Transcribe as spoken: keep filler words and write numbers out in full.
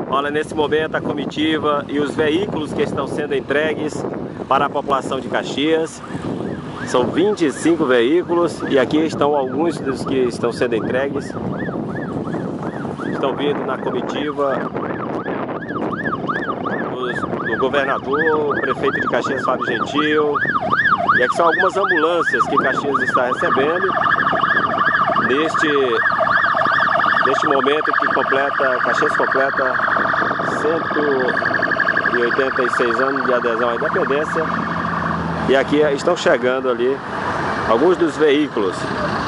Olha, nesse momento a comitiva e os veículos que estão sendo entregues para a população de Caxias. São vinte e cinco veículos e aqui estão alguns dos que estão sendo entregues. Estão vindo na comitiva os, do governador, o prefeito de Caxias, Fábio Gentil. E aqui são algumas ambulâncias que Caxias está recebendo neste, neste momento que completa, Caxias completa cento e oitenta e seis anos de adesão à independência. E aqui estão chegando ali alguns dos veículos